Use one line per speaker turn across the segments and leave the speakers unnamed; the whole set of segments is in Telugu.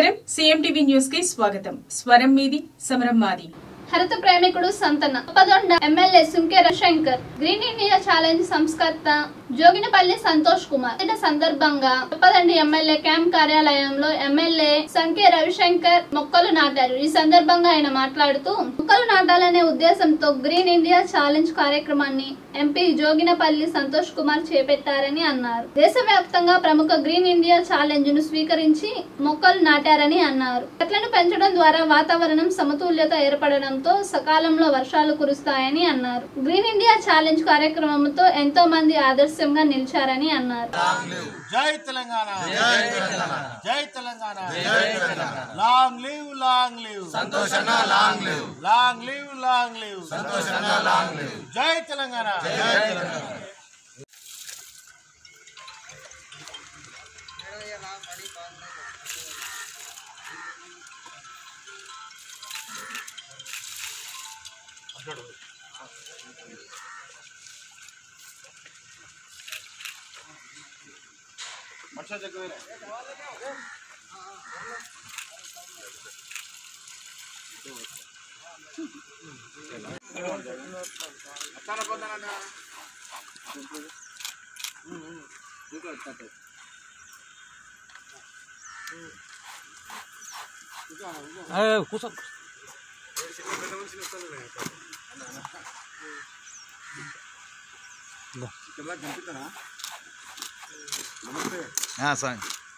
నమస్కారం సిఎంటీవీ న్యూస్ కి స్వాగతం. స్వరం మీది సమరం మాది.
హరిత ప్రేమికుడు సంతన పదొండ MLA Sunke Ravishankar green India challenge సంస్కర్త జోగినపల్లి సంతోష్ కుమార్ ఈ సందర్భంగా పదండి ఎమ్మెల్యే క్యాంప్ కార్యాలయంలో ఎమ్మెల్యే సంకే రవిశంకర్ మొక్కలు నాటారు. ఈ సందర్భంగా ఆయన మాట్లాడుతూ మొక్కలు నాటాలనే ఉద్దేశంతో గ్రీన్ ఇండియా ఛాలెంజ్ కార్యక్రమాన్ని ఎంపీ జోగినపల్లి సంతోష్ కుమార్ చేపట్టారని అన్నారు. దేశవ్యాప్తంగా ప్రముఖ గ్రీన్ ఇండియా ఛాలెంజ్ ను స్వీకరించి మొక్కలు నాటారని అన్నారు. చెట్లను పెంచడం ద్వారా వాతావరణం సమతుల్యత ఏర్పడడంతో సకాలంలో వర్షాలు కురుస్తాయని అన్నారు. గ్రీన్ ఇండియా ఛాలెంజ్ కార్యక్రమంతో ఎంతో మంది ఆదర్శంగా నిలిచారని అన్నారు.
జై తెలంగాణ, జై Telangana, long live, long live సంతోషన్న, long live, long live, long live సంతోషన్న, లాంగ్ లివ్. జై తెలంగాణ, జై తెలంగాణ. मच्छर जगह
हाँ सर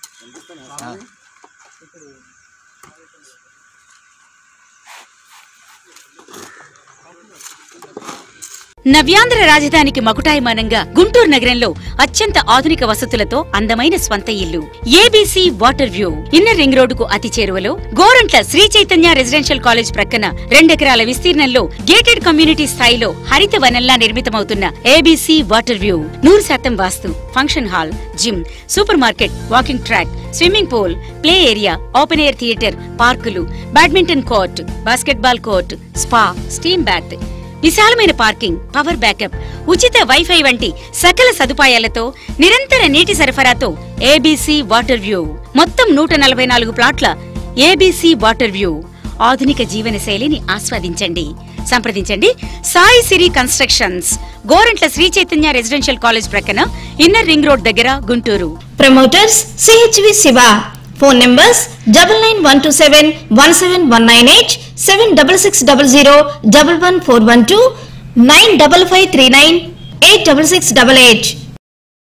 నవ్యాంధ్ర రాజధానికి మకుటాయమానంగా గుంటూరు నగరంలో అత్యంత ఆధునిక వసతులతో అందమైన స్వంత ఇల్లు ABC water view inner ring రోడ్డుకు అతి చేరువలో గోరంట్ల శ్రీ చైతన్య రెసిడెన్షియల్ కాలేజ్ ప్రక్కన 2 ఎకరాల విస్తీర్ణంలో గేటెడ్ కమ్యూనిటీ స్థాయిలో హరిత వనంలా నిర్మితమవుతున్న ABC water view 100% vastu, function hall, gym, super market, walking track, swimming pool, play area, open air theatre, పార్కులు, badminton court, basketball court, spa, steam bath, విశాలమైన పార్కింగ్, పవర్ బ్యాకప్, ఉచిత వైఫై వంటి సకల సదుపాయాలతో నిరంతర నీటి సరఫరాతో ఏబీసీ వాటర్ వ్యూ మొత్తం 144 ప్లాట్ల ఏబీసీ వాటర్ వ్యూ ఆధునిక జీవన శైలిని ఆస్వాదించండి. సంప్రదించండి Sai Siri constructions, Gorantla Sri Chaitanya residential college ప్రక్కన ఇన్నర్ రింగ్ రోడ్ దగ్గర, Guntur.
Promoters C H V Siva. Phone numbers 9912717198, 7660114112, 95539 86688.